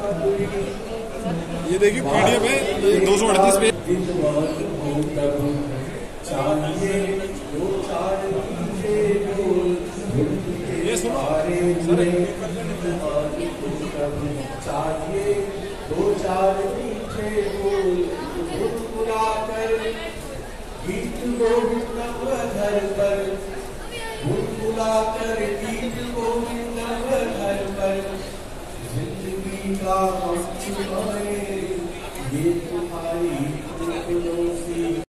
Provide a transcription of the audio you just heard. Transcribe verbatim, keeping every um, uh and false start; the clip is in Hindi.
ये देखिए पीडीएफ है दो सौ अड़तीस पे। ये सुनो चाहिए दो चार मीठे बोल गुनगुनाकर गीत गोविंदम घर पर गुनगुनाकर गीत गोविंदम घर पर जिंदगी का मंच बने ये